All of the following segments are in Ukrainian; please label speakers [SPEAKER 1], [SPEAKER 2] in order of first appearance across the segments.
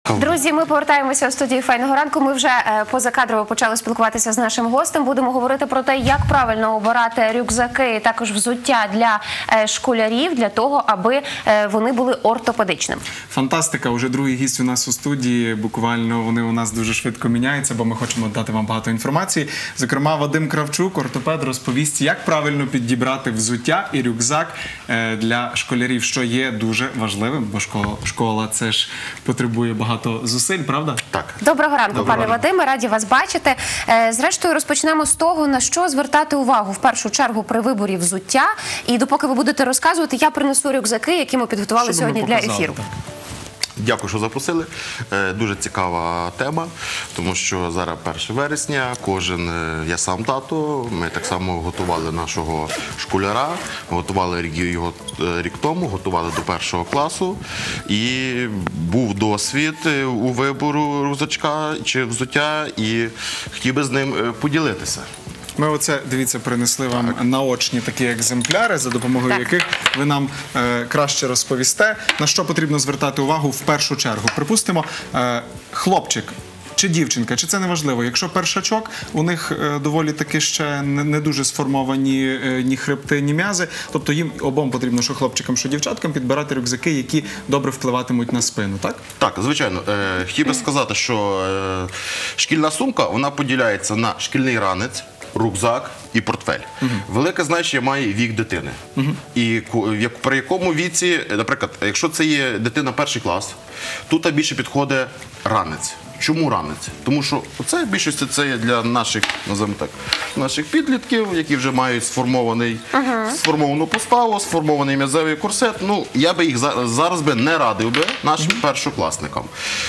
[SPEAKER 1] Друзі, ми повертаємося у студію «Файного ранку». Ми вже позакадрово почали спілкуватися з нашим гостем. Будемо говорити про те, як правильно обирати рюкзаки і також взуття для школярів, для того, аби вони були ортопедичними.
[SPEAKER 2] Фантастика. Уже другий гість у нас у студії. Буквально вони у нас дуже швидко міняються, бо ми хочемо дати вам багато інформації. Зокрема, Вадим Кравчук, ортопед, розповість, як правильно підібрати взуття і рюкзак для школярів, що є дуже важливим, бо школа це ж потребує багато зусиль, правда?
[SPEAKER 3] Так.
[SPEAKER 1] Доброго ранку, пане Вадиме, раді вас бачити. Зрештою, розпочнемо з того, на що звертати увагу в першу чергу при виборі взуття. І допоки ви будете розказувати, я принесу рюкзаки, які ми підготували сьогодні для ефіру.
[SPEAKER 3] Дякую, що запросили. Дуже цікава тема, тому що зараз 1 вересня, я сам тато, ми так само готували нашого школяра, готували його рік тому, готували до 1 класу, і був досвід у вибору рюкзачка чи взуття, і хотів би з ним поділитися.
[SPEAKER 2] Ми оце, дивіться, принесли вам наочні такі екземпляри, за допомогою яких ви нам краще розповісте, на що потрібно звертати увагу в першу чергу. Припустимо, хлопчик чи дівчинка, чи це не важливо. Якщо першачок, у них доволі таки ще не дуже сформовані ні хребти, ні м'язи, тобто їм обом потрібно, що хлопчикам, що дівчаткам, підбирати рюкзаки, які добре впливатимуть на спину, так?
[SPEAKER 3] Так, звичайно. Хотів би сказати, що шкільна сумка, вона поділяється на шкільний ранець, рюкзак і портфель. Велике значення має вік дитини. І при якому віці, наприклад, якщо це є дитина 1 клас, тут більше підходить ранець. Чому ранець? Тому що це в більшості це є для наших, називаємо так, наших підлітків, які вже мають сформовану поставу, сформований м'язовий корсет. Ну, я би їх зараз не радив би нашим першокласникам.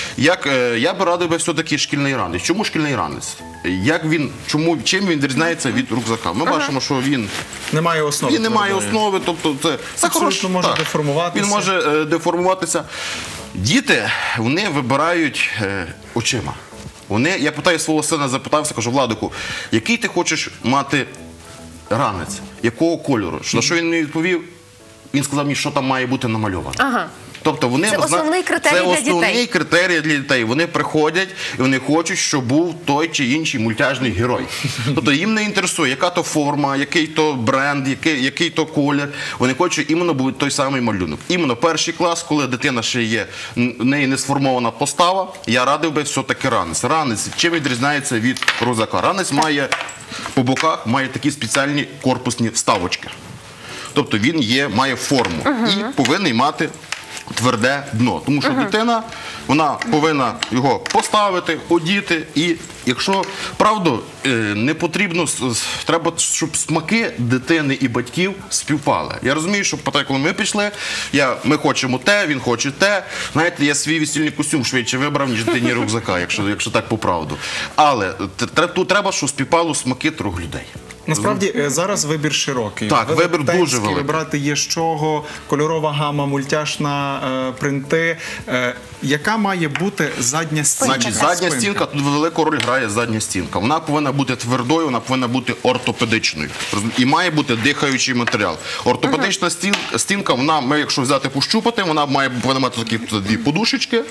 [SPEAKER 3] Я би радив би все-таки шкільний ранець. Чому шкільний ранець? Чим він відрізняється від рюкзака? Ми бачимо, що він
[SPEAKER 2] не має основи.
[SPEAKER 3] Він не має основи, тобто це
[SPEAKER 2] абсолютно може деформуватися.
[SPEAKER 3] Він може деформуватися. Діти, вони вибирають очима. Я питаю свого сина, запитався, кажу: Владику, який ти хочеш мати ранець? Якого кольору? На що він мені відповів? Він сказав мені, що там має бути намальовано. Тобто
[SPEAKER 1] це основний критерій для дітей.
[SPEAKER 3] Це основний критерій для дітей. Вони приходять і вони хочуть, щоб був той чи інший мультяшний герой. Тобто їм не інтересує, яка то форма, який то бренд, який то колір. Вони хочуть, щоб іменно був той самий малюнок. Іменно 1 клас, коли дитина ще є, в неї не сформована постава, я радив би все-таки ранець. Ранець чим відрізняється від рюкзака? Ранець має по боках такі спеціальні корпусні вставочки. Тобто він має форму і повинен мати тверде дно. Тому що дитина, вона повинна його поставити, одіти, і якщо, правда, не потрібно, треба, щоб смаки дитини і батьків співпали. Я розумію, що коли ми пішли, ми хочемо те, він хоче те. Знаєте, я свій весільний костюм швидше вибрав, ніж дитині рюкзака, якщо так по правду. Але тут треба, щоб співпало смаки 3 людей.
[SPEAKER 2] Насправді, зараз вибір широкий.
[SPEAKER 3] Так, вибір дуже великий.
[SPEAKER 2] Вибрати є з чого, кольорова гама, мультяшна, принти. Яка має бути задня стінка?
[SPEAKER 3] Значить, задня стінка, тут велику роль грає задня стінка. Вона повинна бути твердою, вона повинна бути ортопедичною. І має бути дихаючий матеріал. Ортопедична стінка, якщо взяти пощупати, вона повинна мати такі 2 подушечки.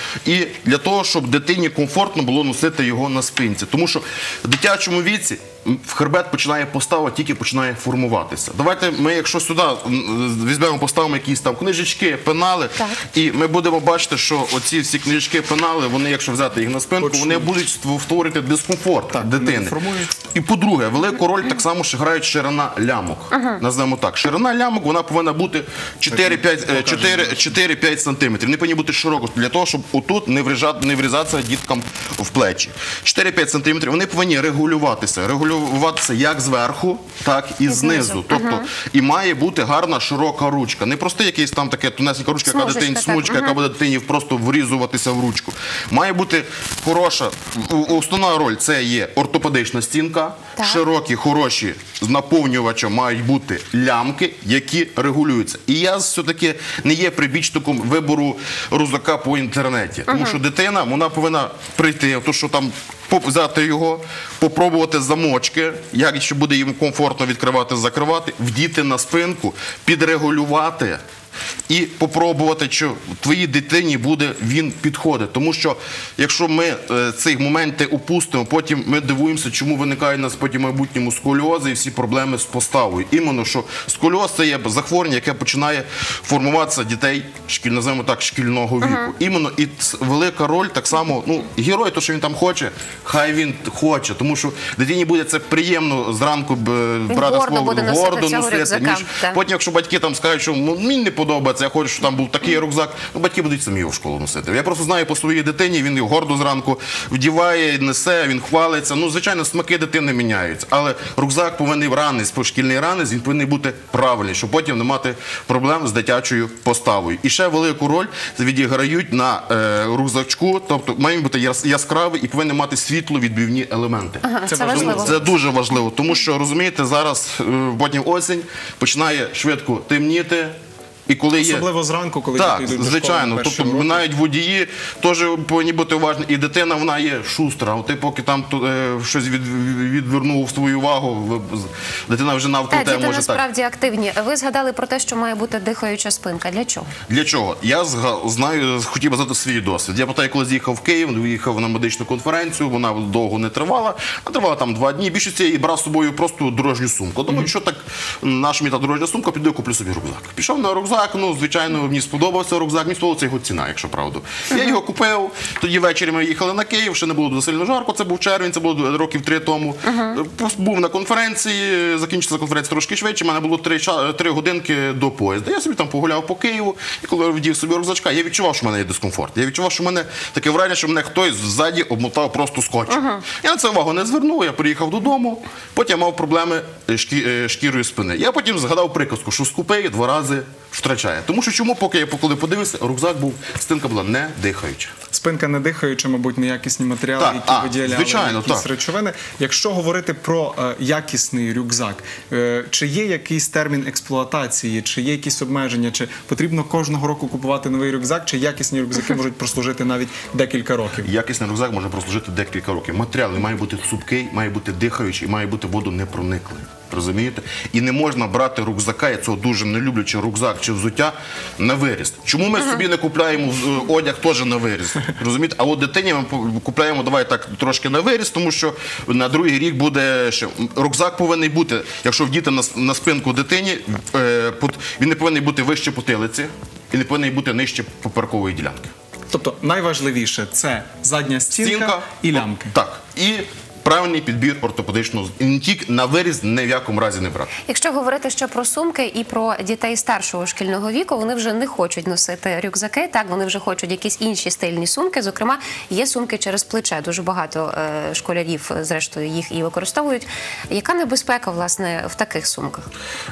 [SPEAKER 3] І для того, щоб дитині комфортно було носити його на спинці. Тому що в дитячому віці хребет постава тільки починає формуватися. Давайте ми, якщо сюди візьмемо, поставимо якісь там книжечки, пенали, і ми будемо бачити, що оці всі книжечки, пенали, вони, якщо взяти їх на спинку, вони будуть створювати дискомфорт дитини. І по-друге, велику роль так само грає ширина лямок. Назвемо так. Ширина лямок, вона повинна бути 4-5 см. Не повинні бути широко, для того, щоб отут не врізатися діткам в плечі. 4-5 см, вони повинні регулюватися як зверху, так і знизу. Тобто, і має бути гарна широка ручка. Не просто якась там така тонесенька ручка, смужечка, яка буде дитині просто врізуватися в ручку. Має бути хороша, основна роль – це є ортопедична стінка, широкі, хороші з наповнювачем мають бути лямки, які регулюються. І я все-таки не є прибічником вибору рюкзака по інтернеті. Тому що дитина, вона повинна прийти, то що там взяти його, попробувати замочки, як ще буде їм комфортно відкривати, закривати, вдіти на спинку, підрегулювати і попробувати, що твоїй дитині буде він підходить. Тому що якщо ми ці моменти упустимо, потім ми дивуємося, чому виникає у нас потім в майбутньому сколіози і всі проблеми з поставою. Іменно, що сколіоз – це є захворювання, яке починає формуватися дітей, називаємо так, шкільного віку. Іменно, і велика роль так само, герой, то, що він там хоче, хай він хоче, тому що дитині буде це приємно зранку брати
[SPEAKER 1] гордо
[SPEAKER 3] свого
[SPEAKER 1] буде носити
[SPEAKER 3] гордо
[SPEAKER 1] цього
[SPEAKER 3] носити.
[SPEAKER 1] рюкзака, так.
[SPEAKER 3] Потім, якщо батьки там скажуть, що мені не подобається, я хочу, щоб там був такий рюкзак, батьки будуть самі його в школу носити. Я просто знаю по своїй дитині, він його гордо зранку вдіває, несе, він хвалиться. Звичайно, смаки дитини міняються, але рюкзак повинен шкільний ранець, він повинен бути правильний, щоб потім не мати проблем з дитячою поставою. І ще велику роль відіграють на рюкзачку, тобто має бути яскравий і повинен мати світловідбивні елементи.
[SPEAKER 1] Це важливо.
[SPEAKER 3] Це дуже важливо, тому що, розумієте, зараз потім осінь починає швидко темніти. І коли
[SPEAKER 2] Особливо зранку, коли
[SPEAKER 3] так,
[SPEAKER 2] діти йдуть до
[SPEAKER 3] звичайно,
[SPEAKER 2] школи на перші
[SPEAKER 3] тобто
[SPEAKER 2] уроки.
[SPEAKER 3] навіть водії теж повинні бути уважні. І дитина, вона є шустра. От ти поки там щось відвернув свою увагу, дитина вже навколо
[SPEAKER 1] Так,
[SPEAKER 3] тебе
[SPEAKER 1] діти
[SPEAKER 3] може так.
[SPEAKER 1] насправді активні. Ви згадали про те, що має бути дихаюча спинка. Для чого?
[SPEAKER 3] Для чого? Я знаю, хотів би знати свій досвід. Я пам'ятаю, коли з'їхав в Київ, виїхав на медичну конференцію, вона довго не тривала, а тривала там 2 дні. Більшості я брав з собою просто дорожню сумку. Думаю, що так, наша мені та дорожня сумка, піду і куплю собі рюкзак. Пішов на рюкзак, звичайно, мені сподобався рюкзак, мені сподобалася його ціна, якщо правду. Я його купив, тоді ввечері ми їхали на Київ, ще не було дуже сильно жарко, це був червень, це було років 3 тому. Був на конференції, закінчилася конференція трошки швидше, в мене було 3 годинки до поїзда. Я собі там погуляв по Києву, і коли вдів собі рюкзачка, я відчував, що в мене є дискомфорт. Я відчував, що в мене таке враження, що мене хтось ззаді обмотав просто скотчем. Я на це увагу не звернув, я приїхав додому, потім мав проблеми з шкірою спини. Я потім згадав приказку, що скупий 2 рази втрачає. Тому що чому, поки я подивився, рюкзак був, спинка була не дихаюча.
[SPEAKER 2] Спинка не дихаюча, мабуть, неякісні матеріали,
[SPEAKER 3] Так,
[SPEAKER 2] які виділяли
[SPEAKER 3] звичайно,
[SPEAKER 2] якісь
[SPEAKER 3] так.
[SPEAKER 2] речовини. Якщо говорити про якісний рюкзак, чи є якийсь термін експлуатації, чи є якісь обмеження, чи потрібно кожного року купувати новий рюкзак, чи якісні рюкзаки можуть прослужити навіть декілька років?
[SPEAKER 3] Якісний рюкзак може прослужити декілька років. Матеріал має бути цупкий, має бути дихаючий, має бути водонепрониклий. Розумієте? І не можна брати рюкзака, я цього дуже не люблю, чи рюкзак, чи взуття на виріст. Чому ми собі не купляємо одяг теж на виріст? Розумієте? А от дитині ми купляємо, давай так, трошки на виріст, тому що на другий рік буде ще. Рюкзак повинен бути, якщо вдіти на спинку дитині, він не повинен бути вище потилиці і не повинен бути нижче поперекової ділянки.
[SPEAKER 2] Тобто найважливіше – це задня стінка і лямки.
[SPEAKER 3] Так. І правильний підбір ортопедичного. І не тільки на виріз ні в якому разі не брати.
[SPEAKER 1] Якщо говорити ще про сумки і про дітей старшого шкільного віку, вони вже не хочуть носити рюкзаки, так, вони вже хочуть якісь інші стильні сумки. Зокрема, є сумки через плече. Дуже багато школярів, зрештою, їх і використовують. Яка небезпека, власне, в таких сумках?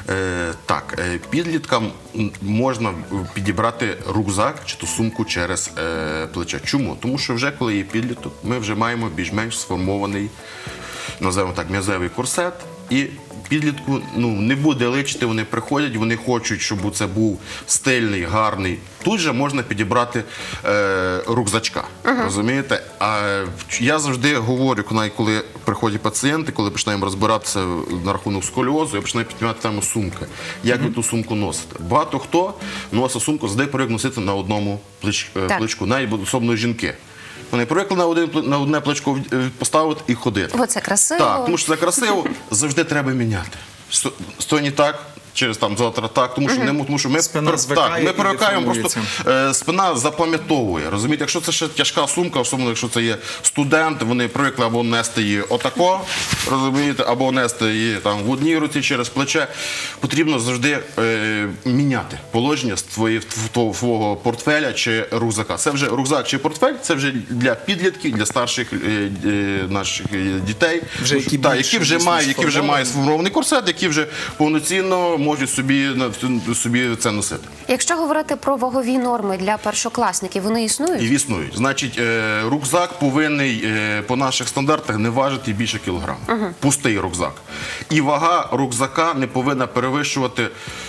[SPEAKER 3] Підліткам можна підібрати рюкзак чи ту сумку через плече. Чому? Тому що вже коли є підліток, ми вже маємо більш-менш сформований, називаємо так, м'язевий корсет, і підлітку не буде личити, вони приходять, вони хочуть, щоб це був стильний, гарний. Тут же можна підібрати рюкзачка, розумієте? А я завжди говорю, коли приходять пацієнти, коли починаємо розбиратися на рахунок сколіозу, я починаю піднімати тему сумки. Як ви ту сумку носите? Багато хто носить сумку, завжди привик носити на одному плечку, навіть особливо жінки. Вони привикли на одне плечко поставити і ходити.
[SPEAKER 1] Бо це красиво.
[SPEAKER 3] Так, тому що це красиво, завжди треба міняти. Сьогодні так, через завтра так, тому що ми
[SPEAKER 2] Спина звикає
[SPEAKER 3] ми
[SPEAKER 2] і
[SPEAKER 3] привикаємо,
[SPEAKER 2] деформується.
[SPEAKER 3] просто спина запам'ятовує. Розумієте, якщо це ще тяжка сумка, особливо якщо це є студент, вони привикли або нести її отако, розумієте, або нести її там в одній руці через плече. Потрібно завжди міняти положення свого портфеля чи рюкзака. Це вже рюкзак чи портфель, це вже для підлітків, для старших наших дітей, які вже мають сформований корсет, які вже повноцінно можуть собі це носити.
[SPEAKER 1] Якщо говорити про вагові норми для першокласників, вони існують?
[SPEAKER 3] І існують. Значить, рюкзак повинен по наших стандартах не важити більше кілограма. Пустий рюкзак. І вага рюкзака не повинна перевищувати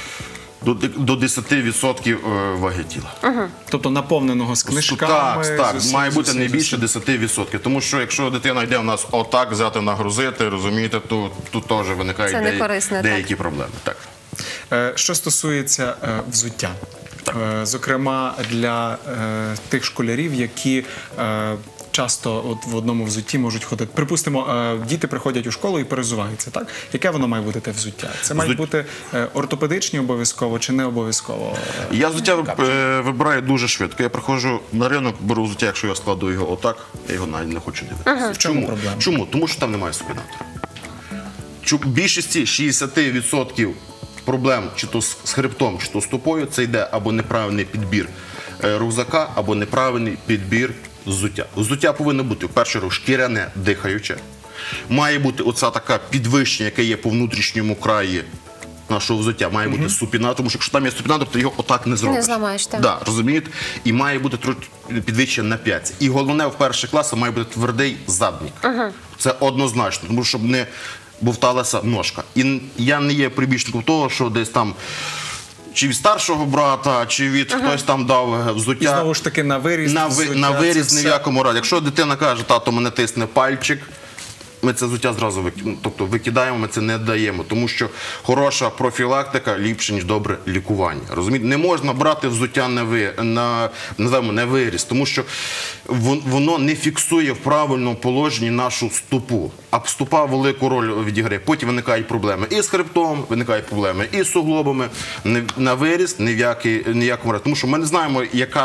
[SPEAKER 3] до 10% ваги тіла.
[SPEAKER 2] Тобто наповненого з книжками.
[SPEAKER 3] Так,
[SPEAKER 2] з усім,
[SPEAKER 3] має
[SPEAKER 2] з
[SPEAKER 3] бути
[SPEAKER 2] усім,
[SPEAKER 3] не
[SPEAKER 2] з
[SPEAKER 3] більше
[SPEAKER 2] усім.
[SPEAKER 3] 10%. Тому що якщо дитина йде в нас отак взяти нагрузити, розумієте, то тут теж
[SPEAKER 1] Це
[SPEAKER 3] виникають
[SPEAKER 1] не корисно,
[SPEAKER 3] деякі проблеми. Так.
[SPEAKER 2] Що стосується взуття. Зокрема, для тих школярів, які часто от в одному взутті можуть ходити. Припустимо, діти приходять у школу і перезуваються, так? Яке воно має бути те взуття? Це мають бути ортопедичні обов'язково чи не обов'язково?
[SPEAKER 3] Я взуття вибираю дуже швидко. Я приходжу на ринок, беру взуття, якщо я складу його отак, я його навіть не хочу дивитися.
[SPEAKER 2] В чому проблема?
[SPEAKER 3] Чому? Тому що там немає супінатора. В більшості 60% проблем чи то з хребтом, чи то з стопою, це йде або неправильний підбір рюкзака, або неправильний підбір взуття. Взуття повинно бути, в першу чергу, шкіряне, дихаюче. Має бути оця така підвищення, яке є по внутрішньому краї нашого взуття, має бути супінатор, тому що якщо там є супінатор, то його отак не зробиш.
[SPEAKER 1] Не зламаєш, так.
[SPEAKER 3] Да, розумієте? І має бути трохи підвищення на п'ятці. І головне, в перших класах має бути твердий задник. Це однозначно, тому щоб не бовталася ножка. І я не є прибічником того, що десь там чи від старшого брата, чи від хтось там дав взуття.
[SPEAKER 2] І знову ж таки на виріст взуття,
[SPEAKER 3] На
[SPEAKER 2] це
[SPEAKER 3] виріс
[SPEAKER 2] все.
[SPEAKER 3] ні в якому разі. Якщо дитина каже, тато, мене тисне пальчик, ми це взуття зразу викидаємо, ми це не даємо. Тому що хороша профілактика ліпше, ніж добре лікування. Розумієте? Не можна брати взуття на виріс, тому що воно не фіксує в правильному положенні нашу стопу. А стопа велику роль відіграє. Потім виникають проблеми і з хребтом, виникають проблеми і з суглобами. На виріс ні в якому разі. Тому що ми не знаємо, яка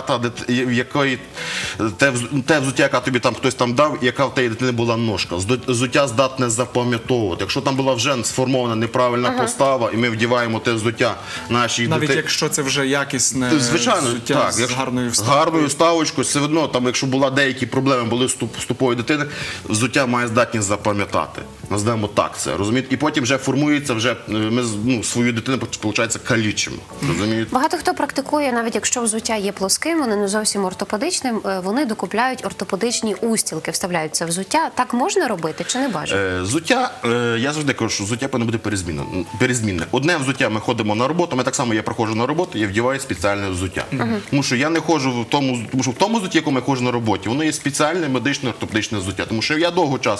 [SPEAKER 3] те взуття, яке тобі там хтось там дав, яка в тієї дитини була ножка. Взуття здатне запам'ятовувати. Якщо там була вже сформована неправильна постава, і ми вдіваємо те взуття нашій
[SPEAKER 2] Навіть
[SPEAKER 3] дитині.
[SPEAKER 2] якщо це вже якісне
[SPEAKER 3] Звичайно,
[SPEAKER 2] взуття
[SPEAKER 3] так,
[SPEAKER 2] з
[SPEAKER 3] якщо
[SPEAKER 2] гарною вставкою.
[SPEAKER 3] гарною вставочкою, все одно, там, якщо були деякі проблеми були з стопою дитини, взуття має здатність запам'ятати. Назвемо так це, розумієте? І потім вже формується, вже ми свою дитину, виходить, калічимо. Розумієте?
[SPEAKER 1] Багато хто практикує, навіть якщо взуття є плоским, вони не зовсім ортопедичним, вони докупляють ортопедичні устілки, вставляють це взуття. Так можна робити чи не бажано?
[SPEAKER 3] Взуття, я завжди кажу, що взуття повинно бути перезмінне. Одне взуття ми ходимо на роботу, так само я приходжу на роботу, я вдіваю спеціальне взуття. Тому що я не ходжу тому що в тому взутті, якому я ходжу на роботі, воно є спеціальне медичне ортопедичне взуття. Тому що я довго час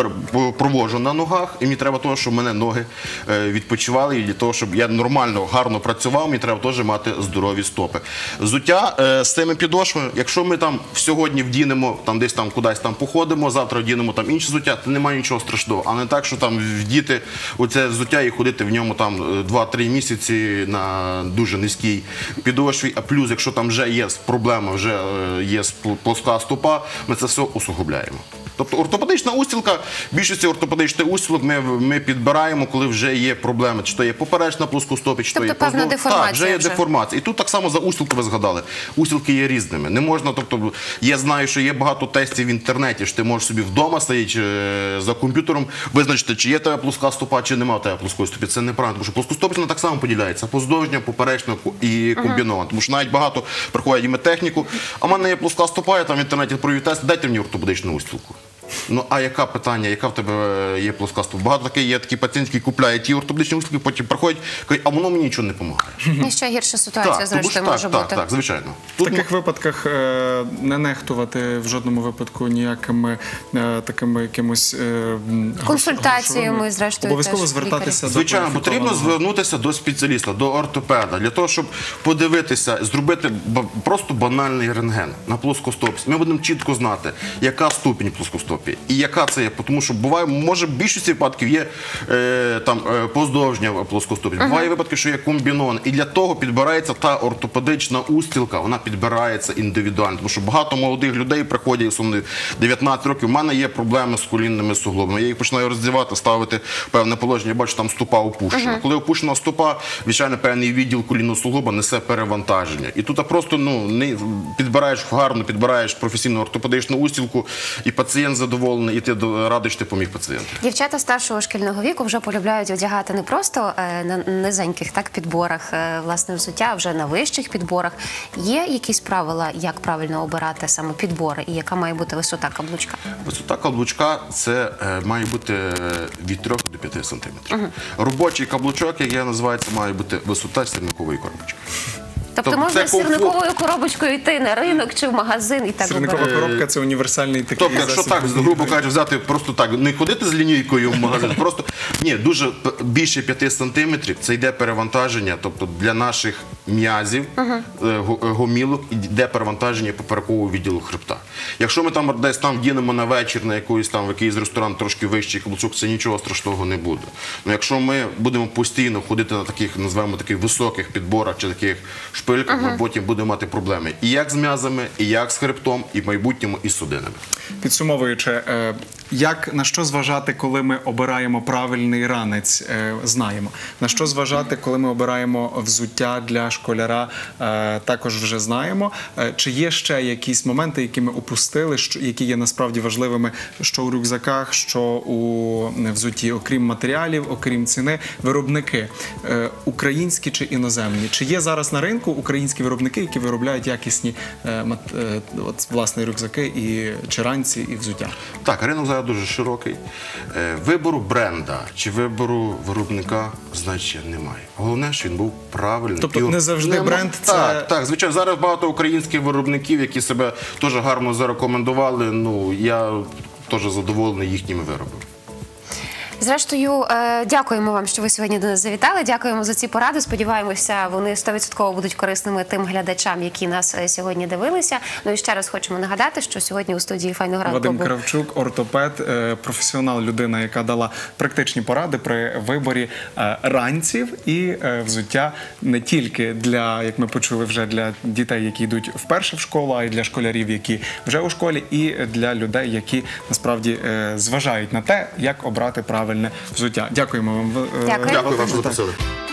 [SPEAKER 3] проводжу на ногах, і мені треба того, щоб в мене ноги відпочивали, і для того, щоб я нормально, гарно працював, мені треба теж мати здорові стопи. Взуття з цими підошвами, якщо ми там сьогодні вдінемо, там десь там кудись там походимо, завтра вдінемо там інше взуття, то немає нічого страшного. А не так, що там вдіти оце взуття і ходити в ньому там 2-3 місяці на дуже низькій підошві. А плюс, якщо там вже є проблема, вже є плоска стопа, ми це все усугубляємо. Тобто ортопедична устілка, більшості ортопедичних устілок ми підбираємо, коли вже є проблеми. Чи то є поперечна плоскостопі, чи то є
[SPEAKER 1] Тобто певна деформація
[SPEAKER 3] Так, вже є
[SPEAKER 1] вже.
[SPEAKER 3] деформація. І тут так само за устілку ви згадали. Устілки є різними. Не можна, тобто, я знаю, що є багато тестів в інтернеті, що ти можеш собі вдома стоїть за комп'ютером, визначити, чи є в тебе плоска стопа, чи немає в тебе плоскої стопи. Це неправильно, тому що плоскостопічна так само поділяється. Поздовжня, поперечна і комбінована. Тому що навіть багато приходять і медтехніку, а в мене є плоска стопа, я там в інтернеті провів тест, дайте мені ортопедичну устілку. Ну, а яке питання, яка в тебе є плоска стопа? Багато є такі пацієнти, які купляють ті ортопедичні устілки, потім приходять, кажуть, а воно мені нічого не допомагає.
[SPEAKER 1] І ще гірша ситуація, зрештою, може бути.
[SPEAKER 3] Так, звичайно.
[SPEAKER 2] В таких випадках не нехтувати в жодному випадку ніякими такими якимось
[SPEAKER 1] Консультаціями, зрештою,
[SPEAKER 2] обов'язково
[SPEAKER 1] теж
[SPEAKER 2] звертатися до
[SPEAKER 3] Звичайно, потрібно
[SPEAKER 2] кваліфікованого.
[SPEAKER 3] звернутися до спеціаліста, до ортопеда, для того, щоб подивитися, зробити просто банальний рентген на плоскостопі. Ми будемо чітко знати, яка ступінь плоскостопі і яка це є. Тому що буває, може, в більшості випадків є поздовжня плоскостопі. Буває випадки, що є комбінована. І для того підбирається та ортопедична устілка, вона підбирається індивідуально. Тому що багато молодих людей приходять, 19 років, у мене є проблеми з колінними суглобами. Я їх починаю роздівати, ставити в певне положення, я бачу, там стопа опущена. Коли опущена стопа, звичайно, певний відділ колінного суглоба несе перевантаження. І тут просто не підбираєш гарно, підбираєш професійну ортопедичну устілку, і пацієнт задоволений, і ти радий, що ти поміг пацієнту.
[SPEAKER 1] Дівчата старшого шкільного віку вже полюбляють одягати не просто на низеньких підборах власне взуття, а вже на вищих підборах. Є якісь правила, як правильно обирати саме підбори і яка має бути висота каблучка?
[SPEAKER 3] Висота каблучка – це має бути від 3 до 5 сантиметрів. Робочий каблучок, як я називаю, це має бути висота стільникової коробочки.
[SPEAKER 1] Тобто
[SPEAKER 3] це
[SPEAKER 1] можна з
[SPEAKER 3] комфорт.
[SPEAKER 1] сірниковою коробочкою йти на ринок чи в магазин і так
[SPEAKER 2] Сірникова
[SPEAKER 1] обирати.
[SPEAKER 2] коробка – це універсальний такий
[SPEAKER 3] Тобто, якщо
[SPEAKER 2] засіб.
[SPEAKER 3] так, грубо кажучи, взяти просто так, не ходити з лінійкою в магазин, просто ні, дуже більше 5 сантиметрів, це йде перевантаження, тобто для наших м'язів, гомілок, йде перевантаження поперекового відділу хребта. Якщо ми там десь там вдінемо на вечір на в якийсь ресторан трошки вищий каблучок, це нічого страшного не буде. Ну, якщо ми будемо постійно ходити на таких, називаємо таких високих підборах чи таких шпильках, ми потім будемо мати проблеми і як з м'язами, і як з хребтом, і в майбутньому і з судинами.
[SPEAKER 2] Підсумовуючи, на що зважати, коли ми обираємо правильний ранець, знаємо. На що зважати, коли ми обираємо взуття для школяра, також вже знаємо. Чи є ще якісь моменти, які ми упустили, які є насправді важливими, що у рюкзаках, що у взутті, окрім матеріалів, окрім ціни, виробники, українські чи іноземні? Чи є зараз на ринку українські виробники, які виробляють якісні власне рюкзаки чи ранці, і взуття?
[SPEAKER 3] Так, ринок зараз дуже широкий. Вибору бренда чи вибору виробника значення немає. Головне, що він був правильний.
[SPEAKER 2] Тобто не завжди бренд – це…
[SPEAKER 3] Так, звичайно. Зараз багато українських виробників, які себе теж гарно зарекомендували. Ну, я теж задоволений їхніми виробами.
[SPEAKER 1] Зрештою, дякуємо вам, що ви сьогодні до нас завітали. Дякуємо за ці поради. Сподіваємося, вони 100% будуть корисними тим глядачам, які нас сьогодні дивилися. Ну і ще раз хочемо нагадати, що сьогодні у студії «Файного ранку»
[SPEAKER 2] Вадим
[SPEAKER 1] був
[SPEAKER 2] Кравчук, ортопед, професіонал, людина, яка дала практичні поради при виборі ранців і взуття не тільки для, як ми почули, вже для дітей, які йдуть вперше в школу, а й для школярів, які вже у школі, і для людей, які насправді зважають на те, як обрати правильне взуття. Дякуємо вам.
[SPEAKER 1] Дякую.
[SPEAKER 3] Дякую вам, що запросили.